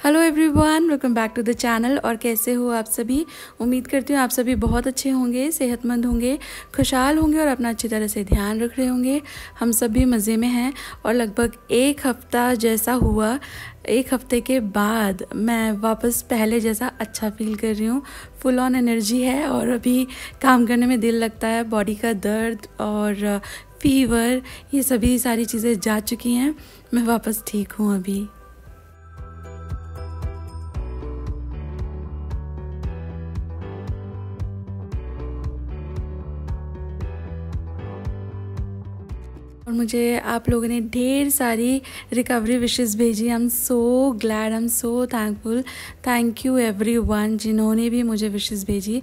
Hello everyone, welcome back to the channel. और कैसे हो आप सभी? उम्मीद करती हूँ आप सभी बहुत अच्छे होंगे, सेहतमंद होंगे, खुशहाल होंगे और अपना अच्छी तरह से ध्यान रख रहे होंगे। हम सब भी मज़े में हैं और लगभग एक हफ़्ता जैसा हुआ, एक हफ़्ते के बाद मैं वापस पहले जैसा अच्छा फील कर रही हूँ। फुल ऑन एनर्जी है और अभी काम करने में दिल लगता है। बॉडी का दर्द और फीवर ये सभी सारी चीज़ें जा चुकी हैं। मैं वापस ठीक हूँ अभी। और मुझे आप लोगों ने ढेर सारी रिकवरी विशेस भेजी। I am so glad, I am so thankful. Thank you everyone जिन्होंने भी मुझे विशेस भेजी।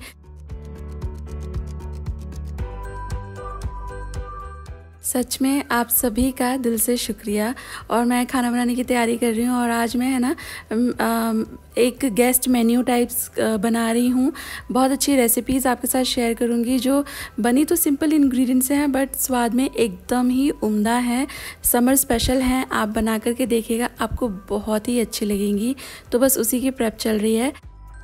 सच में आप सभी का दिल से शुक्रिया। और मैं खाना बनाने की तैयारी कर रही हूँ और आज मैं है ना एक गेस्ट मेन्यू टाइप्स बना रही हूँ। बहुत अच्छी रेसिपीज़ आपके साथ शेयर करूँगी जो बनी तो सिंपल इंग्रेडिएंट्स से हैं बट स्वाद में एकदम ही उम्दा है। समर स्पेशल हैं, आप बना करके देखिएगा, आपको बहुत ही अच्छी लगेंगी। तो बस उसी की प्रेप चल रही है।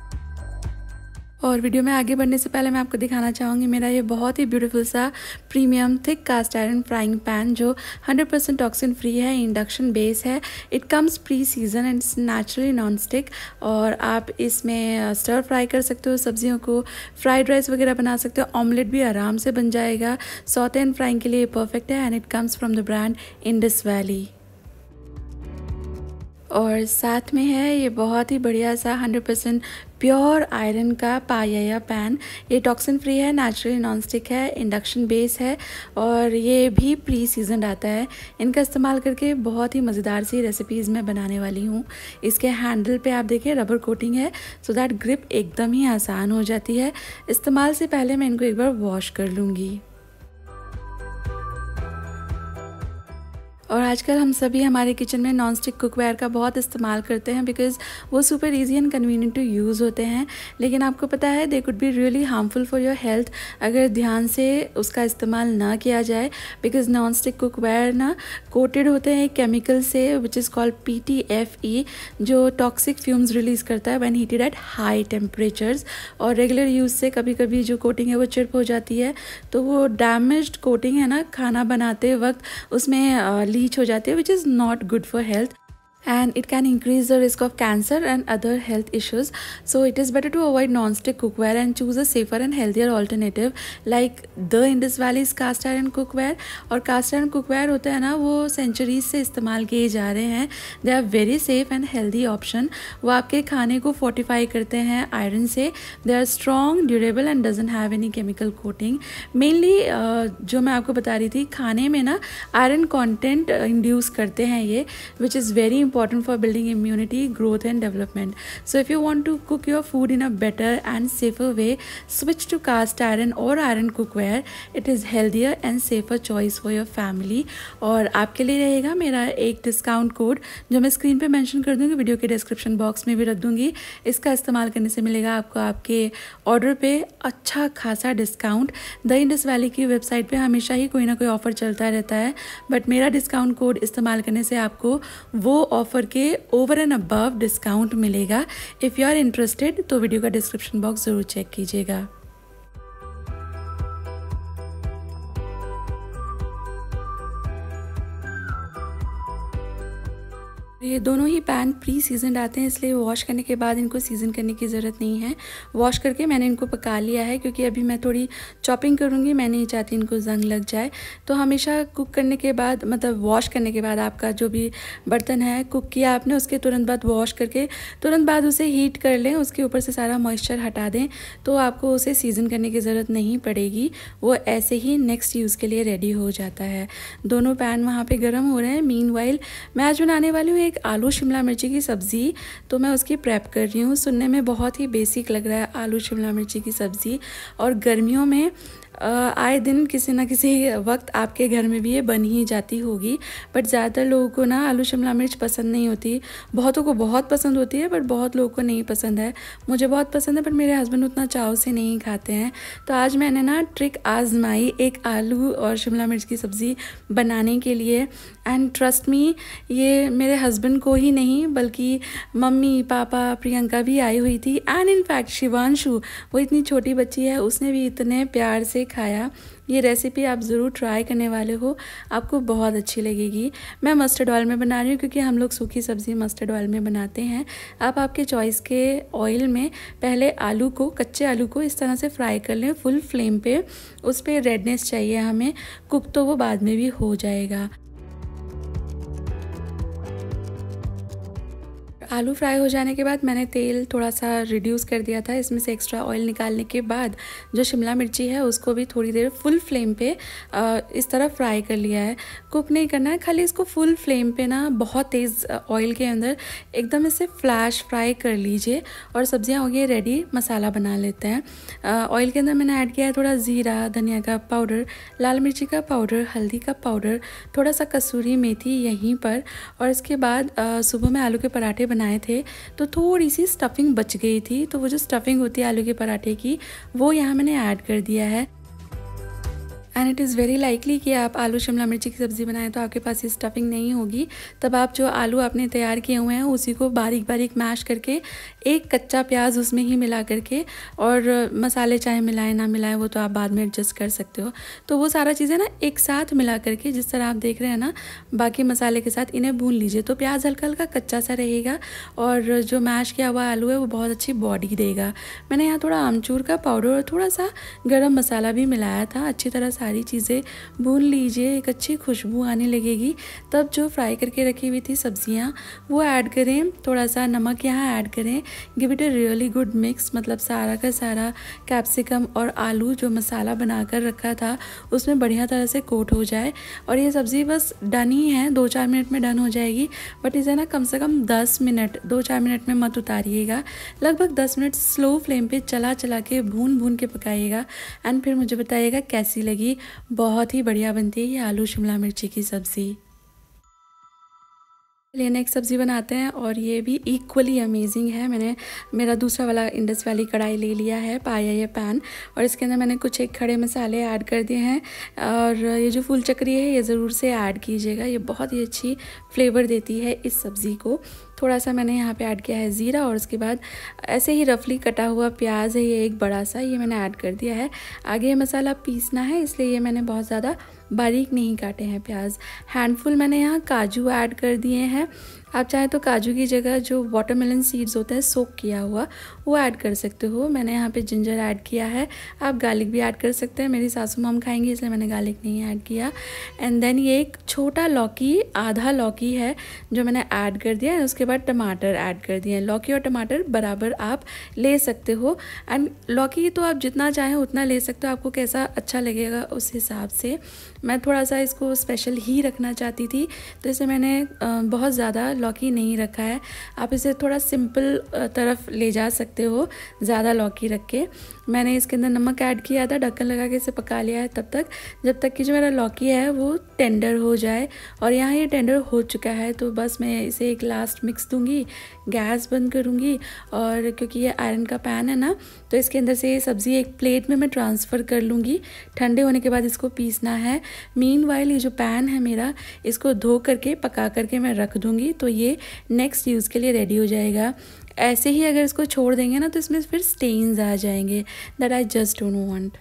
और वीडियो में आगे बढ़ने से पहले मैं आपको दिखाना चाहूँगी मेरा ये बहुत ही ब्यूटीफुल सा premium thick cast iron frying pan जो 100% टॉक्सिन फ्री है, इंडक्शन बेस है। It comes pre season and it's naturally non stick. और आप इसमें स्टर फ्राई कर सकते हो सब्जियों को, फ्राइड राइस वगैरह बना सकते हो, ऑमलेट भी आराम से बन जाएगा। सॉटे एंड फ्राइंग के लिए परफेक्ट है and it comes from the brand Indus Valley. और साथ में है ये बहुत ही बढ़िया सा 100% प्योर आयरन का पाया पैन। ये टॉक्सिन फ्री है, नेचुरली नॉन स्टिक है, इंडक्शन बेस है और ये भी प्री सीजन आता है। इनका इस्तेमाल करके बहुत ही मज़ेदार सी रेसिपीज़ मैं बनाने वाली हूँ। इसके हैंडल पे आप देखिए रबर कोटिंग है सो दैट ग्रिप एकदम ही आसान हो जाती है। इस्तेमाल से पहले मैं इनको एक बार वॉश कर लूँगी। और आजकल हम सभी हमारे किचन में नॉन स्टिक कुकवेयर का बहुत इस्तेमाल करते हैं बिकॉज़ वो super easy and convenient to use होते हैं। लेकिन आपको पता है they could be really harmful for your health अगर ध्यान से उसका इस्तेमाल ना किया जाए। बिकॉज़ नॉन स्टिक कुकवेयर ना कोटेड होते हैं एक केमिकल से विच इज़ कॉल्ड PTFE जो टॉक्सिक फ्यूम्स रिलीज़ करता है when heated at high temperatures. और रेगुलर यूज़ से कभी कभी जो कोटिंग है वो चिप हो जाती है, तो वो डैमेज्ड कोटिंग है ना खाना बनाते वक्त उसमें लीच हो जाती है which is not good for health and it can increase the risk of cancer and other health issues. So it is better to avoid non-stick cookware and choose a safer and healthier alternative like the Indus Valley's cast iron cookware। और cast iron cookware होता है ना वो centuries से इस्तेमाल किए जा रहे हैं। They are very safe and healthy option. वो आपके खाने को फोर्टिफाई करते हैं आयरन से। They are strong, durable and doesn't have any chemical coating. Mainly जो मैं आपको बता रही थी खाने में ना आयरन कॉन्टेंट इंड्यूस करते हैं ये which is very important for building immunity, growth and development. So if you want to cook your food in a better and safer way, switch to cast iron or iron cookware. It is healthier and safer choice for your family. और आपके लिए रहेगा मेरा एक discount code जो मैं screen पे mention कर दूंगी, वीडियो के डिस्क्रिप्शन बॉक्स में भी रख दूंगी। इसका इस्तेमाल करने से मिलेगा आपको आपके ऑर्डर पे अच्छा खासा डिस्काउंट। द इंडस वैली की वेबसाइट पे हमेशा ही कोई ना कोई ऑफर चलता रहता है बट मेरा डिस्काउंट कोड इस्तेमाल करने से आपको वो ऑफर के ओवर एंड अबव डिस्काउंट मिलेगा। इफ़ यू आर इंटरेस्टेड तो वीडियो का डिस्क्रिप्शन बॉक्स ज़रूर चेक कीजिएगा। ये दोनों ही पैन प्री सीजनड आते हैं इसलिए वॉश करने के बाद इनको सीजन करने की ज़रूरत नहीं है। वॉश करके मैंने इनको पका लिया है क्योंकि अभी मैं थोड़ी चॉपिंग करूँगी, मैं नहीं चाहती इनको जंग लग जाए। तो हमेशा कुक करने के बाद मतलब वॉश करने के बाद आपका जो भी बर्तन है कुक किया आपने उसके तुरंत बाद वॉश करके तुरंत बाद उसे हीट कर लें, उसके ऊपर से सारा मॉइस्चर हटा दें तो आपको उसे सीजन करने की ज़रूरत नहीं पड़ेगी। वो ऐसे ही नेक्स्ट यूज़ के लिए रेडी हो जाता है। दोनों पैन वहाँ पर गर्म हो रहे हैं। मीनवाइल मैं आज बनाने वाली हूँ एक आलू शिमला मिर्ची की सब्ज़ी, तो मैं उसकी प्रेप कर रही हूँ। सुनने में बहुत ही बेसिक लग रहा है आलू शिमला मिर्ची की सब्ज़ी और गर्मियों में आए दिन किसी ना किसी वक्त आपके घर में भी ये बन ही जाती होगी। बट ज़्यादातर लोगों को ना आलू शिमला मिर्च पसंद नहीं होती, बहुतों को बहुत पसंद होती है बट बहुत लोगों को नहीं पसंद है। मुझे बहुत पसंद है बट मेरे हस्बैंड उतना चाव से नहीं खाते हैं। तो आज मैंने ना ट्रिक आजमाई एक आलू और शिमला मिर्च की सब्ज़ी बनाने के लिए। एंड ट्रस्ट मी, ये मेरे हस्बैंड को ही नहीं बल्कि मम्मी पापा प्रियंका भी आई हुई थी, एंड इनफैक्ट शिवांशु, वो इतनी छोटी बच्ची है, उसने भी इतने प्यार से खाया। ये रेसिपी आप ज़रूर ट्राई करने वाले हो, आपको बहुत अच्छी लगेगी। मैं मस्टर्ड ऑयल में बना रही हूँ क्योंकि हम लोग सूखी सब्ज़ी मस्टर्ड ऑयल में बनाते हैं। आप आपके चॉइस के ऑयल में पहले आलू को, कच्चे आलू को इस तरह से फ्राई कर लें फुल फ्लेम पे। उस पर रेडनेस चाहिए हमें, कुक तो वो बाद में भी हो जाएगा। आलू फ्राई हो जाने के बाद मैंने तेल थोड़ा सा रिड्यूस कर दिया था। इसमें से एक्स्ट्रा ऑयल निकालने के बाद जो शिमला मिर्ची है उसको भी थोड़ी देर फुल फ्लेम पे इस तरह फ्राई कर लिया है। कुक नहीं करना है, खाली इसको फुल फ्लेम पे ना बहुत तेज़ ऑयल के अंदर एकदम इसे फ्लैश फ्राई कर लीजिए। और सब्जियां हो गई रेडी, मसाला बना लेते हैं। ऑयल के अंदर मैंने ऐड किया है थोड़ा ज़ीरा, धनिया का पाउडर, लाल मिर्ची का पाउडर, हल्दी का पाउडर, थोड़ा सा कसूरी मेथी यहीं पर। और इसके बाद सुबह में आलू के पराठे बनाए थे तो थोड़ी सी स्टफिंग बच गई थी, तो वो जो स्टफिंग होती है आलू के पराठे की, वो यहाँ मैंने ऐड कर दिया है। And it is very likely कि आप आलू शिमला मिर्ची की सब्ज़ी बनाएं तो आपके पास ये स्टफिंग नहीं होगी। तब आप जो आलू आपने तैयार किए हुए हैं उसी को बारीक बारीक मैश करके, एक कच्चा प्याज उसमें ही मिला करके, और मसाले चाहे मिलाएं ना मिलाएं वो तो आप बाद में एडजस्ट कर सकते हो। तो वो सारा चीज़ें ना एक साथ मिला करके, जिस तरह आप देख रहे हैं ना बाकी मसाले के साथ, इन्हें भून लीजिए। तो प्याज हल्का हल्का कच्चा सा रहेगा और जो मैश किया हुआ आलू है वो बहुत अच्छी बॉडी देगा। मैंने यहाँ थोड़ा आमचूर का पाउडर और थोड़ा सा गरम मसाला भी मिलाया था। अच्छी तरह सारी चीज़ें भून लीजिए, एक अच्छी खुशबू आने लगेगी। तब जो फ्राई करके रखी हुई थी सब्जियां वो ऐड करें, थोड़ा सा नमक यहाँ ऐड करें। Give it a really good mix, मतलब सारा का सारा कैप्सिकम और आलू जो मसाला बनाकर रखा था उसमें बढ़िया तरह से कोट हो जाए। और ये सब्ज़ी बस डन ही है, 2-4 मिनट में डन हो जाएगी। बट इसे ना कम से कम 10 मिनट, 2-4 मिनट में मत उतारिएगा, लगभग 10 मिनट स्लो फ्लेम पे चला चला के भून भून के पकाइएगा। एंड फिर मुझे बताइएगा कैसी लगी। बहुत ही बढ़िया बनती है ये आलू शिमला मिर्ची की सब्ज़ी। चलिए नेक्स्ट सब्ज़ी बनाते हैं, और ये भी इक्वली अमेजिंग है। मैंने मेरा दूसरा वाला इंडस वाली कढ़ाई ले लिया है, पाया ये पैन, और इसके अंदर मैंने कुछ एक खड़े मसाले ऐड कर दिए हैं। और ये जो फूल चक्री है ये ज़रूर से ऐड कीजिएगा, ये बहुत ही अच्छी फ्लेवर देती है इस सब्ज़ी को। थोड़ा सा मैंने यहाँ पे ऐड किया है ज़ीरा, और उसके बाद ऐसे ही रफली कटा हुआ प्याज है ये एक बड़ा सा, ये मैंने ऐड कर दिया है। आगे ये मसाला पीसना है इसलिए ये मैंने बहुत ज़्यादा बारीक नहीं काटे हैं प्याज। हैंडफुल मैंने यहाँ काजू ऐड कर दिए हैं। आप चाहे तो काजू की जगह जो वाटरमेलन सीड्स होते हैं सोक किया हुआ वो ऐड कर सकते हो। मैंने यहाँ पे जिंजर ऐड किया है, आप गार्लिक भी ऐड कर सकते हैं। मेरी सासू मॉम खाएंगी इसलिए मैंने गार्लिक नहीं ऐड किया। एंड देन ये एक छोटा लौकी, आधा लौकी है जो मैंने ऐड कर दिया है। उसके बाद टमाटर ऐड कर दिए हैं। लौकी और टमाटर बराबर आप ले सकते हो। एंड लौकी तो आप जितना चाहें उतना ले सकते हो, आपको कैसा अच्छा लगेगा उस हिसाब से। मैं थोड़ा सा इसको स्पेशल ही रखना चाहती थी तो इसे मैंने बहुत ज़्यादा लौकी नहीं रखा है। आप इसे थोड़ा सिंपल तरफ ले जा सकते हो ज़्यादा लौकी रख के। मैंने इसके अंदर नमक ऐड किया था, ढक्कन लगा के इसे पका लिया है तब तक, जब तक कि जो मेरा लौकी है वो टेंडर हो जाए। और यहाँ ये टेंडर हो चुका है तो बस मैं इसे एक लास्ट मिक्स दूंगी, गैस बंद करूँगी। और क्योंकि ये आयरन का पैन है ना तो इसके अंदर से ये सब्ज़ी एक प्लेट में मैं ट्रांसफ़र कर लूँगी। ठंडे होने के बाद इसको पीसना है। मीनवाइल ये जो पैन है मेरा, इसको धो करके पका करके मैं रख दूँगी तो ये नेक्स्ट यूज़ के लिए रेडी हो जाएगा। ऐसे ही अगर इसको छोड़ देंगे ना तो इसमें फिर स्टेन्स आ जाएंगे, that I just don't want.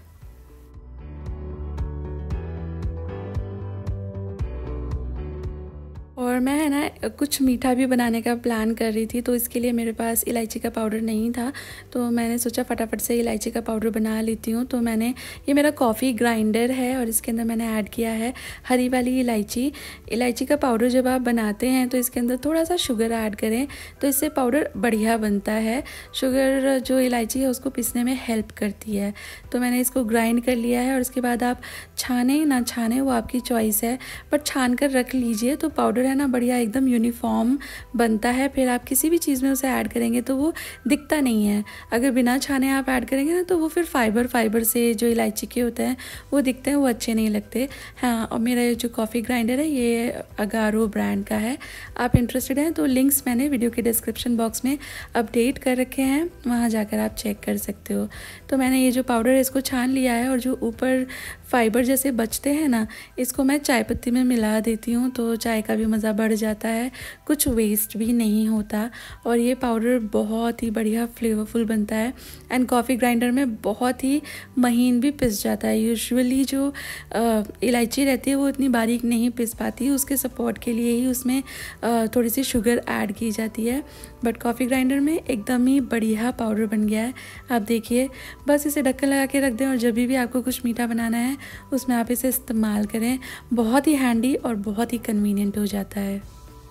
और मैं है ना कुछ मीठा भी बनाने का प्लान कर रही थी, तो इसके लिए मेरे पास इलायची का पाउडर नहीं था, तो मैंने सोचा फटाफट से इलायची का पाउडर बना लेती हूँ। तो मैंने, ये मेरा कॉफ़ी ग्राइंडर है और इसके अंदर मैंने ऐड किया है हरी वाली इलायची। इलायची का पाउडर जब आप बनाते हैं तो इसके अंदर थोड़ा सा शुगर ऐड करें तो इससे पाउडर बढ़िया बनता है। शुगर जो इलायची है उसको पीसने में हेल्प करती है। तो मैंने इसको ग्राइंड कर लिया है और उसके बाद आप छाने ना छाने वो आपकी चॉइस है, बट छान कर रख लीजिए तो पाउडर है ना बढ़िया एकदम यूनिफॉर्म बनता है। फिर आप किसी भी चीज़ में उसे ऐड करेंगे तो वो दिखता नहीं है। अगर बिना छाने आप ऐड करेंगे ना तो वो फिर फाइबर से जो इलायची के होते हैं वो दिखते हैं, वो अच्छे नहीं लगते। हाँ, और मेरा ये जो कॉफ़ी ग्राइंडर है ये अगारो ब्रांड का है। आप इंटरेस्टेड हैं तो लिंक्स मैंने वीडियो के डिस्क्रिप्शन बॉक्स में अपडेट कर रखे हैं, वहाँ जाकर आप चेक कर सकते हो। तो मैंने ये जो पाउडर है इसको छान लिया है, और जो ऊपर फाइबर जैसे बचते हैं ना, इसको मैं चाय पत्ती में मिला देती हूँ तो चाय का भी मज़ा बढ़ जाता है, कुछ वेस्ट भी नहीं होता। और ये पाउडर बहुत ही बढ़िया फ्लेवरफुल बनता है एंड कॉफ़ी ग्राइंडर में बहुत ही महीन भी पिस जाता है। यूजुअली जो इलायची रहती है वो इतनी बारीक नहीं पिस पाती, उसके सपोर्ट के लिए ही उसमें थोड़ी सी शुगर ऐड की जाती है, बट कॉफ़ी ग्राइंडर में एकदम ही बढ़िया पाउडर बन गया है। आप देखिए, बस इसे ढक्कन लगा के रख दें और जब भी आपको कुछ मीठा बनाना है उसमें आप इसे इस्तेमाल करें। बहुत ही हैंडी और बहुत ही कन्वीनियंट हो जाता है।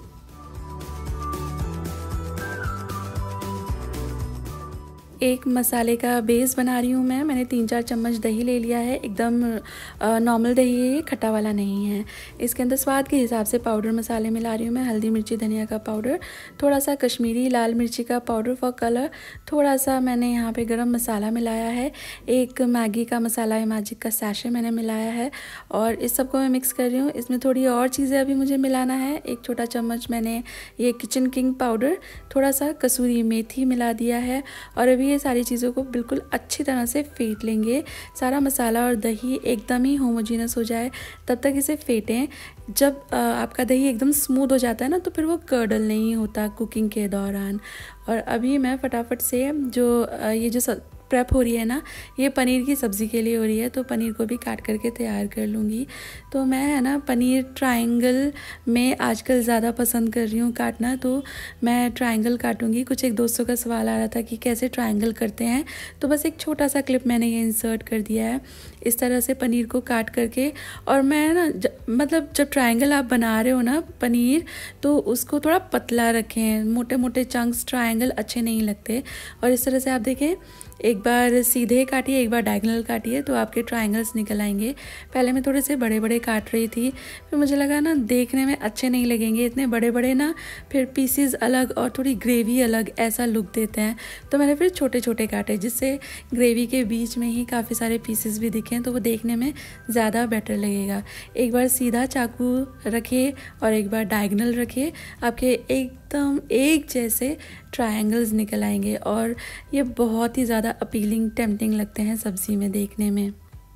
एक मसाले का बेस बना रही हूँ मैंने 3-4 चम्मच दही ले लिया है, एकदम नॉर्मल दही है ये, खट्टा वाला नहीं है। इसके अंदर स्वाद के हिसाब से पाउडर मसाले मिला रही हूँ मैं, हल्दी मिर्ची धनिया का पाउडर, थोड़ा सा कश्मीरी लाल मिर्ची का पाउडर फॉर कलर, थोड़ा सा मैंने यहाँ पे गरम मसाला मिलाया है, एक मैगी का मसाला मैजिक का सैशे मैंने मिलाया है, और इस सबको मैं मिक्स कर रही हूँ। इसमें थोड़ी और चीज़ें अभी मुझे मिलाना है। एक छोटा चम्मच मैंने ये किचन किंग पाउडर, थोड़ा सा कसूरी मेथी मिला दिया है, और अभी ये सारी चीज़ों को बिल्कुल अच्छी तरह से फेंट लेंगे। सारा मसाला और दही एकदम ही होमोजीनस हो जाए तब तक इसे फेंटें। जब आपका दही एकदम स्मूथ हो जाता है ना तो फिर वो कर्डल नहीं होता कुकिंग के दौरान। और अभी मैं फटाफट से जो ये जो प्रेप हो रही है ना, ये पनीर की सब्ज़ी के लिए हो रही है, तो पनीर को भी काट करके तैयार कर लूँगी। तो मैं है ना पनीर ट्रायंगल में आजकल ज़्यादा पसंद कर रही हूँ काटना, तो मैं ट्रायंगल काटूँगी। कुछ एक दोस्तों का सवाल आ रहा था कि कैसे ट्रायंगल करते हैं, तो बस एक छोटा सा क्लिप मैंने ये इंसर्ट कर दिया है। इस तरह से पनीर को काट करके, और मैं ना मतलब जब ट्रायंगल आप बना रहे हो ना पनीर, तो उसको थोड़ा पतला रखें, मोटे मोटे चंक्स ट्रायंगल अच्छे नहीं लगते। और इस तरह से आप देखें, एक बार सीधे काटिए, एक बार डायगोनल काटिए, तो आपके ट्रायंगल्स निकल आएंगे। पहले मैं थोड़े से बड़े बड़े काट रही थी, फिर मुझे लगा ना देखने में अच्छे नहीं लगेंगे इतने बड़े बड़े ना, फिर पीसीज अलग और थोड़ी ग्रेवी अलग ऐसा लुक देते हैं, तो मैंने फिर छोटे छोटे काटे, जिससे ग्रेवी के बीच में ही काफ़ी सारे पीसेस भी दिखें, तो वो देखने में ज़्यादा बेटर लगेगा। एक बार सीधा चाकू रखिए और एक बार डायगोनल रखिए, आपके एकदम एक जैसे ट्रायंगल्स निकल आएंगे, और ये बहुत ही ज़्यादा अपीलिंग टेम्पटिंग लगते हैं सब्ज़ी में देखने में।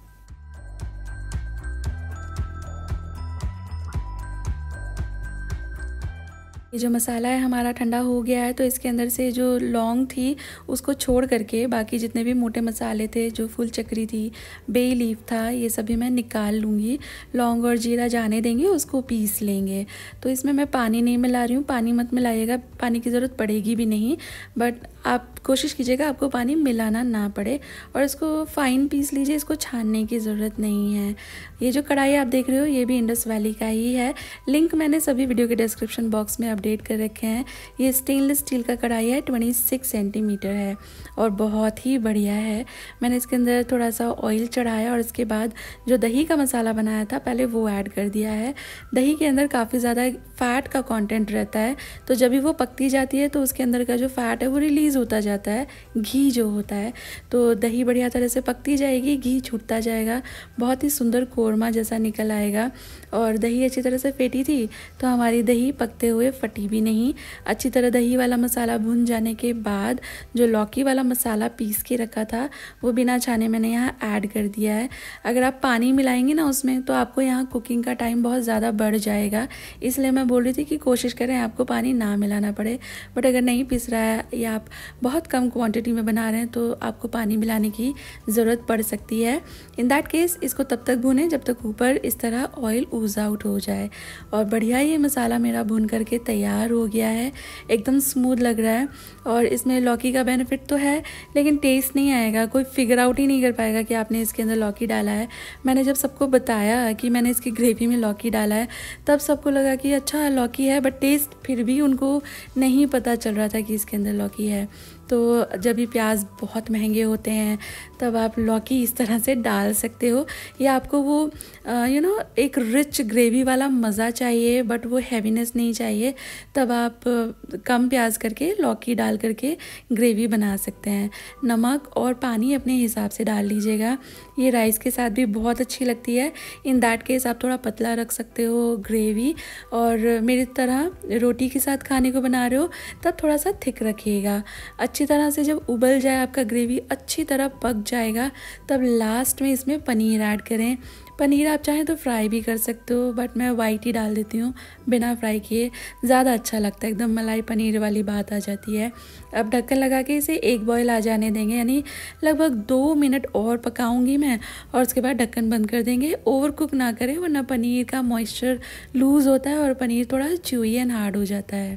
ये जो मसाला है हमारा ठंडा हो गया है, तो इसके अंदर से जो लौंग थी उसको छोड़ करके बाकी जितने भी मोटे मसाले थे, जो फूल चक्री थी, बे लीफ था, ये सभी मैं निकाल लूँगी। लौंग और जीरा जाने देंगे, उसको पीस लेंगे। तो इसमें मैं पानी नहीं मिला रही हूँ, पानी मत मिलाइएगा, पानी की ज़रूरत पड़ेगी भी नहीं, बट आप कोशिश कीजिएगा आपको पानी मिलाना ना पड़े, और इसको फाइन पीस लीजिए, इसको छानने की ज़रूरत नहीं है। ये जो कढ़ाई आप देख रहे हो ये भी इंडस वैली का ही है, लिंक मैंने सभी वीडियो के डिस्क्रिप्शन बॉक्स में अपडेट कर रखे हैं। ये स्टेनलेस स्टील का कढ़ाई है, 26 सेंटीमीटर है और बहुत ही बढ़िया है। मैंने इसके अंदर थोड़ा सा ऑयल चढ़ाया और इसके बाद जो दही का मसाला बनाया था पहले वो ऐड कर दिया है। दही के अंदर काफ़ी ज़्यादा फ़ैट का कंटेंट रहता है, तो जब भी वो पकती जाती है तो उसके अंदर का जो फ़ैट है वो रिलीज़ होता जाता है, घी जो होता है। तो दही बढ़िया तरह से पकती जाएगी, घी छूटता जाएगा, बहुत ही सुंदर कोरमा जैसा निकल आएगा। और दही अच्छी तरह से फेंटी थी तो हमारी दही पकते हुए फटी भी नहीं। अच्छी तरह दही वाला मसाला भुन जाने के बाद जो लौकी वाला मसाला पीस के रखा था वो बिना छाने मैंने यहाँ ऐड कर दिया है। अगर आप पानी मिलाएंगे ना उसमें तो आपको यहाँ कुकिंग का टाइम बहुत ज़्यादा बढ़ जाएगा, इसलिए मैं बोल रही थी कि कोशिश करें आपको पानी ना मिलाना पड़े। बट अगर नहीं पिस रहा है या आप बहुत कम क्वांटिटी में बना रहे हैं तो आपको पानी मिलाने की ज़रूरत पड़ सकती है। इन दैट केस इसको तब तक भूनें जब तक ऊपर इस तरह ऑयल ऊज आउट हो जाए। और बढ़िया ये मसाला मेरा भून करके तैयार हो गया है, एकदम स्मूथ लग रहा है। और इसमें लौकी का बेनिफिट तो है लेकिन टेस्ट नहीं आएगा, कोई फिगर आउट ही नहीं कर पाएगा कि आपने इसके अंदर लौकी डाला है। मैंने जब सबको बताया कि मैंने इसकी ग्रेवी में लौकी डाला है तब सबको लगा कि अच्छा लौकी है, बट टेस्ट फिर भी उनको नहीं पता चल रहा था कि इसके अंदर लौकी है। तो जब भी प्याज बहुत महंगे होते हैं तब आप लौकी इस तरह से डाल सकते हो, या आपको वो एक रिच ग्रेवी वाला मज़ा चाहिए बट वो हैवीनेस नहीं चाहिए, तब आप कम प्याज करके लौकी डाल करके ग्रेवी बना सकते हैं। नमक और पानी अपने हिसाब से डाल लीजिएगा। ये राइस के साथ भी बहुत अच्छी लगती है। इन दैट केस आप थोड़ा पतला रख सकते हो ग्रेवी, और मेरी तरह रोटी के साथ खाने को बना रहे हो तब थोड़ा सा थिक रखिएगा। अच्छी तरह से जब उबल जाए आपका ग्रेवी अच्छी तरह पक जाएगा, तब लास्ट में इसमें पनीर ऐड करें। पनीर आप चाहें तो फ्राई भी कर सकते हो, बट मैं वाइट ही डाल देती हूँ बिना फ्राई किए, ज़्यादा अच्छा लगता है, एकदम मलाई पनीर वाली बात आ जाती है। अब ढक्कन लगा के इसे एक बॉयल आ जाने देंगे, यानी लगभग 2 मिनट और पकाऊंगी मैं, और उसके बाद ढक्कन बंद कर देंगे। ओवर कुक ना करें वरना पनीर का मॉइस्चर लूज़ होता है और पनीर थोड़ा च्यूई एंड हार्ड हो जाता है।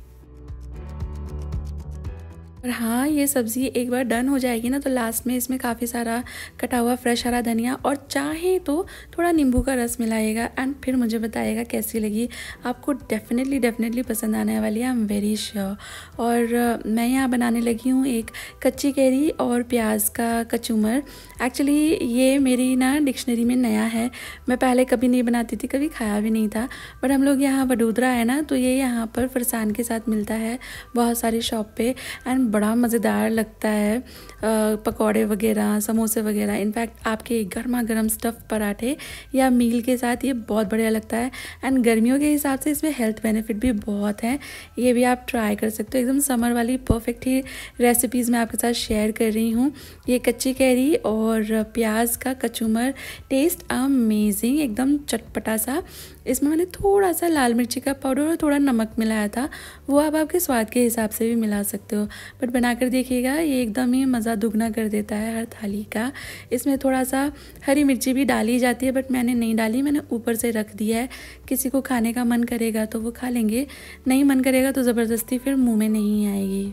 और हाँ, ये सब्ज़ी एक बार डन हो जाएगी ना तो लास्ट में इसमें काफ़ी सारा कटा हुआ फ्रेश हरा धनिया और चाहे तो थोड़ा नींबू का रस मिलाइएगा, एंड फिर मुझे बताइएगा कैसी लगी। आपको डेफिनेटली पसंद आने वाली है, आई एम वेरी श्योर। और मैं यहाँ बनाने लगी हूँ एक कच्ची कैरी और प्याज का कचूमर। एक्चुअली ये मेरी ना डिक्शनरी में नया है, मैं पहले कभी नहीं बनाती थी, कभी खाया भी नहीं था, बट हम लोग यहाँ वडोदरा है ना तो ये यहाँ पर फरसान के साथ मिलता है बहुत सारी शॉप पे, एंड बड़ा मज़ेदार लगता है। पकौड़े वगैरह, समोसे वगैरह, इनफैक्ट आपके गर्मा गर्म स्टफ़ पराठे या मील के साथ ये बहुत बढ़िया लगता है। एंड गर्मियों के हिसाब से इसमें हेल्थ बेनिफिट भी बहुत हैं, ये भी आप ट्राई कर सकते हो। एकदम समर वाली परफेक्ट ही रेसिपीज़ मैं आपके साथ शेयर कर रही हूँ। ये कच्ची कैरी और प्याज का कचूमर, टेस्ट अमेजिंग, एकदम चटपटा सा। इसमें मैंने थोड़ा सा लाल मिर्ची का पाउडर और थोड़ा नमक मिलाया था, वो आप आपके स्वाद के हिसाब से भी मिला सकते हो, बट बनाकर देखिएगा, ये एकदम ही मज़ा दुगना कर देता है हर थाली का। इसमें थोड़ा सा हरी मिर्ची भी डाली जाती है, बट मैंने नहीं डाली, मैंने ऊपर से रख दिया है। किसी को खाने का मन करेगा तो वो खा लेंगे, नहीं मन करेगा तो ज़बरदस्ती फिर मुँह में नहीं आएगी।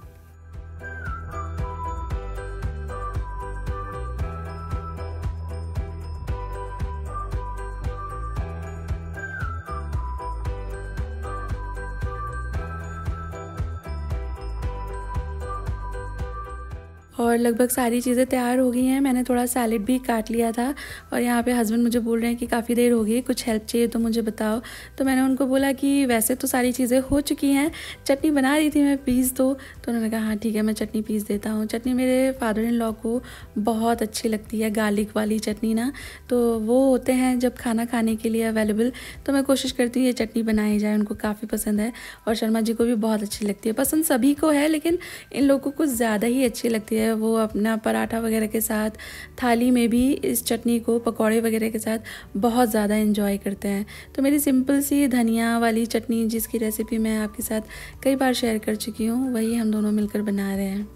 और लगभग सारी चीज़ें तैयार हो गई हैं। मैंने थोड़ा सैलेड भी काट लिया था, और यहाँ पे हस्बैंड मुझे बोल रहे हैं कि काफ़ी देर हो गई, कुछ हेल्प चाहिए तो मुझे बताओ। तो मैंने उनको बोला कि वैसे तो सारी चीज़ें हो चुकी हैं, चटनी बना रही थी मैं, पीस दो। तो उन्होंने कहा हाँ ठीक है, मैं चटनी पीस देता हूँ। चटनी मेरे फादर इन लॉ को बहुत अच्छी लगती है, गार्लिक वाली चटनी ना, तो वो होते हैं जब खाना खाने के लिए अवेलेबल, तो मैं कोशिश करती हूँ ये चटनी बनाई जाए, उनको काफ़ी पसंद है। और शर्मा जी को भी बहुत अच्छी लगती है, पसंद सभी को है लेकिन इन लोगों को ज़्यादा ही अच्छी लगती है। वो अपना पराठा वगैरह के साथ, थाली में भी इस चटनी को पकौड़े वगैरह के साथ बहुत ज़्यादा एंजॉय करते हैं। तो मेरी सिंपल सी धनिया वाली चटनी, जिसकी रेसिपी मैं आपके साथ कई बार शेयर कर चुकी हूँ, वही हम दोनों मिलकर बना रहे हैं।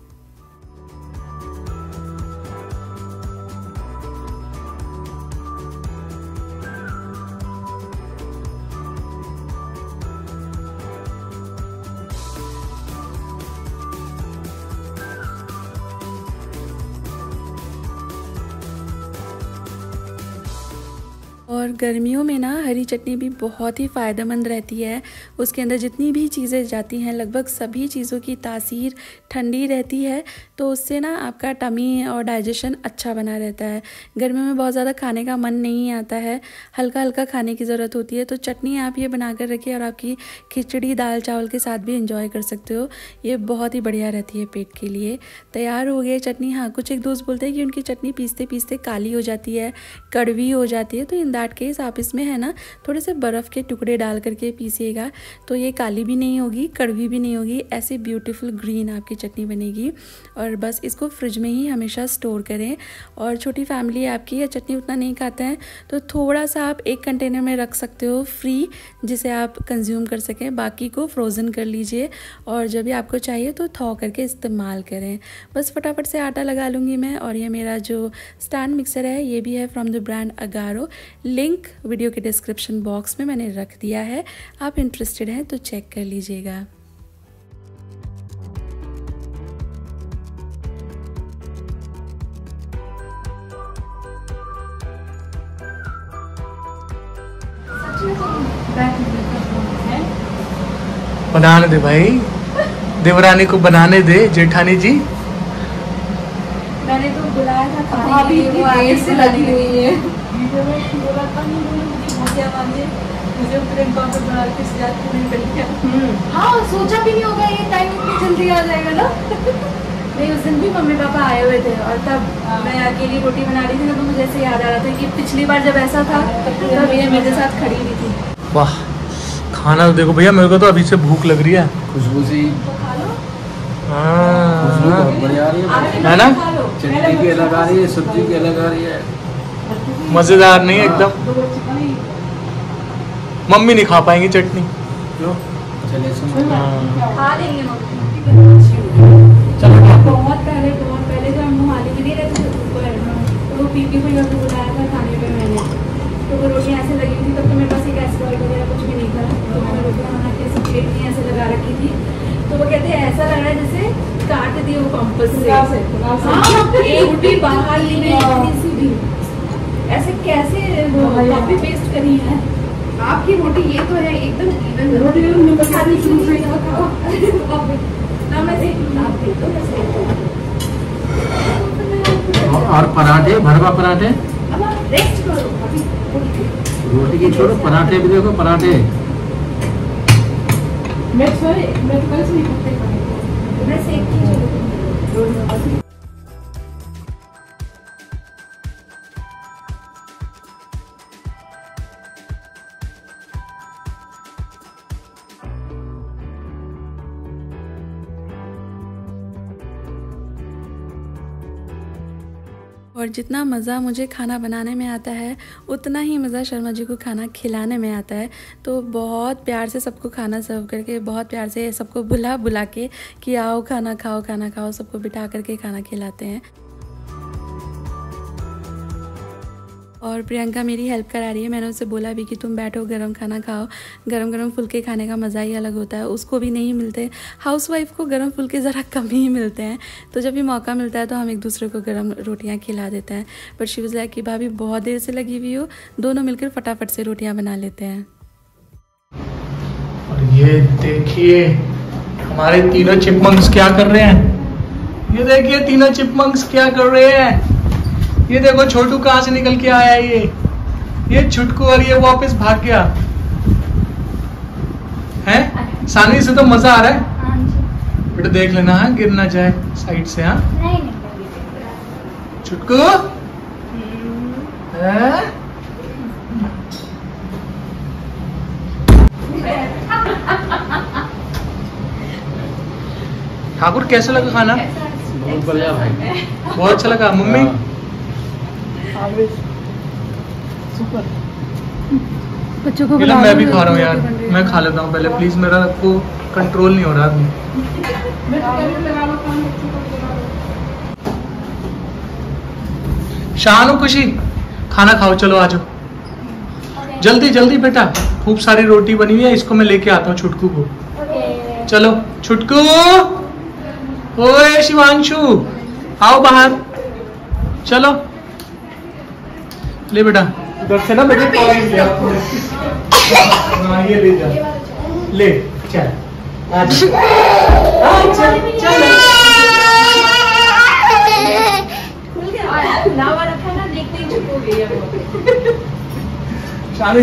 और गर्मियों में ना हरी चटनी भी बहुत ही फ़ायदेमंद रहती है। उसके अंदर जितनी भी चीज़ें जाती हैं, लगभग सभी चीज़ों की तासीर ठंडी रहती है, तो उससे ना आपका टमी और डाइजेशन अच्छा बना रहता है। गर्मियों में बहुत ज़्यादा खाने का मन नहीं आता है, हल्का हल्का खाने की ज़रूरत होती है, तो चटनी आप ये बना कर रखिए और आपकी खिचड़ी दाल चावल के साथ भी इंजॉय कर सकते हो। ये बहुत ही बढ़िया रहती है पेट के लिए। तैयार हो गई चटनी। हाँ, कुछ एक दोस्त बोलते हैं कि उनकी चटनी पीसते पीसते काली हो जाती है, कड़वी हो जाती है, तो इन दैट केस आप इसमें है ना थोड़े से बर्फ़ के टुकड़े डाल करके पीसिएगा, तो ये काली भी नहीं होगी, कड़वी भी नहीं होगी, ऐसी ब्यूटीफुल ग्रीन आपकी चटनी बनेगी। और बस इसको फ्रिज में ही हमेशा स्टोर करें। और छोटी फैमिली है आपकी या चटनी उतना नहीं खाते हैं तो थोड़ा सा आप एक कंटेनर में रख सकते हो फ्री, जिसे आप कंज्यूम कर सकें, बाकी को फ्रोज़न कर लीजिए और जब भी आपको चाहिए तो थॉ करके इस्तेमाल करें। बस फटाफट से आटा लगा लूँगी मैं। और ये मेरा जो स्टैंड मिक्सर है ये भी है from the brand Agaro, link video के डिस्क्रिप्शन बॉक्स में मैंने रख दिया है, आप इंटरेस्टेड हैं तो चेक कर लीजिएगा। बनाने दे भाई, देवरानी को बनाने दे जेठानी जी। मैंने तो बुलाया था खाने के लिए, वो आगे से लगी हुई है। मुझे प्रियंका को बना के याद नहीं कर लिया। हाँ, सोचा भी नहीं होगा ये टाइम इतनी जल्दी आ जाएगा ना। नहीं, उस दिन भी मम्मी पापा आए हुए थे और तब मैं अकेली रोटी बना रही थी, तो मुझे ऐसे याद आ रहा था कि पिछली बार जब ऐसा था तब ये मेरे साथ खड़ी हुई थी। वाह, खाना तो देखो भैया, मेरे को तो अभी से भूख लग रही है। खुशबू सी हाँ, बहुत बढ़िया आ रही है ना? चटनी की अलग आ रही है, सब्जी की अलग आ रही है, मजेदार नहीं है एकदम। मम्मी नहीं खा पाएंगी चटनी। क्यों? चलिए सुनो, खा लेंगे मम्मी। चलो बहुत पहले जब हम मोहाली में नहीं रहते थे तो वो पीपी को यहाँ पे बुलाया था खाने पे मैंने, तो वो रोटियाँ ऐसे लगी थी। तब तो मेरे पास एक कैसरोल वगैरह कुछ भी नहीं था, तो मैंने रोटियाँ बना के ऐसे प्लेट में ऐसे लगा रखी थी। तो वो कहते हैं ऐसा लग रहा है जैसे काट दिए वो पंपस से। हाँ, एक भी बाहर नहीं गई सी भी। ऐसे कैसे कॉपी पेस्ट करी है आपकी रोटी? ये तो है एकदम इवन रोटी। और पराठे, भरवा पराठे, रेस्ट करो अभी। रोटी की छोड़ो, पराठे भी देखो, पराठे। मैं तो कल से नहीं करते, मैं सेक के चलो। और जितना मज़ा मुझे खाना बनाने में आता है उतना ही मज़ा शर्मा जी को खाना खिलाने में आता है। तो बहुत प्यार से सबको खाना सर्व करके, बहुत प्यार से सबको बुला बुला के कि आओ खाना खाओ, सबको बिठा करके खाना खिलाते हैं। और प्रियंका मेरी हेल्प करा रही है। मैंने उससे बोला भी कि तुम बैठो, गरम खाना खाओ। गरम गरम फुलके खाने का मज़ा ही अलग होता है, उसको भी नहीं मिलते। हाउसवाइफ को गरम फुलके ज़रा कम ही मिलते हैं, तो जब भी मौका मिलता है तो हम एक दूसरे को गरम रोटियां खिला देते हैं। बट शी वाज़ लाइक कि भाभी बहुत देर से लगी हुई हो, दोनों मिलकर फटाफट से रोटियाँ बना लेते हैं। और ये देखिए हमारे तीनों चिपमंक्स क्या कर रहे हैं। ये देखिए तीनों चिपमंक्स क्या कर रहे हैं। ये देखो छोटू कहाँ से निकल के आया है। ये छुटकू, और ये वापस भाग गया है। सानी से तो मजा आ रहा है बेटा, देख लेना है गिर ना जाए साइड से। हाँ छुटकू ठाकुर कैसा लगा खाना? बहुत बढ़िया भाई, बहुत अच्छा लगा। मम्मी बच्चों को मैं भी खा रहा हूँ यार, मैं खा लेता हूँ पहले प्लीज, मेरा को कंट्रोल नहीं हो रहा अभी। शानू खुशी खाना खाओ, चलो आ जाओ जल्दी जल्दी बेटा। खूब सारी रोटी बनी हुई है, इसको मैं लेके आता हूँ छुटकू को। चलो छुटकू, ओए शिवांशु आओ बाहर, चलो ले बेटा। उधर से ना बेटे हाँ ये ले जा, ले चल चल चल। शादी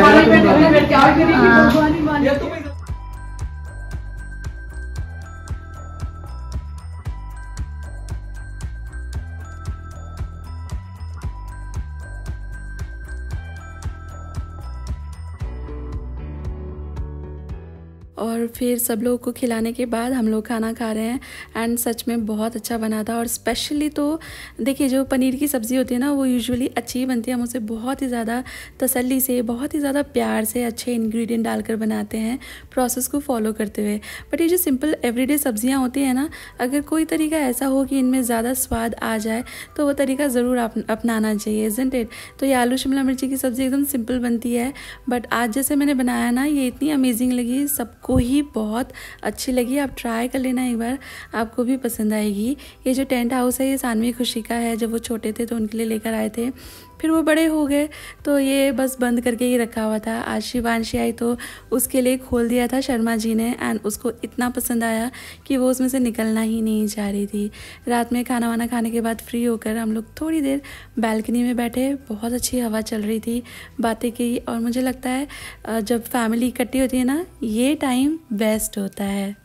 और फिर सब लोगों को खिलाने के बाद हम लोग खाना खा रहे हैं एंड सच में बहुत अच्छा बना था। और स्पेशली तो देखिए जो पनीर की सब्ज़ी होती है ना वो यूजुअली अच्छी ही बनती है, हम उसे बहुत ही ज़्यादा तसल्ली से, बहुत ही ज़्यादा प्यार से अच्छे इंग्रेडिएंट डालकर बनाते हैं प्रोसेस को फॉलो करते हुए। बट ये जो सिंपल एवरीडे सब्जियाँ होती हैं ना, अगर कोई तरीका ऐसा हो कि इनमें ज़्यादा स्वाद आ जाए तो वो तरीका ज़रूर अपनाना चाहिए, इज़न्ट इट। तो ये आलू शिमला मिर्ची की सब्ज़ी एकदम सिंपल बनती है, बट आज जैसे मैंने बनाया ना ये इतनी अमेजिंग लगी, सबको ही भी बहुत अच्छी लगी। आप ट्राई कर लेना एक बार, आपको भी पसंद आएगी। ये जो टेंट हाउस है ये सानवी खुशी का है। जब वो छोटे थे तो उनके लिए लेकर आए थे, फिर वो बड़े हो गए तो ये बस बंद करके ही रखा हुआ था। आज शिवांशी आई तो उसके लिए खोल दिया था शर्मा जी ने, एंड उसको इतना पसंद आया कि वो उसमें से निकलना ही नहीं चाह रही थी। रात में खाना वाना खाने के बाद फ्री होकर हम लोग थोड़ी देर बालकनी में बैठे, बहुत अच्छी हवा चल रही थी, बातें की। और मुझे लगता है जब फैमिली इकट्ठी होती है ना, ये टाइम बेस्ट होता है।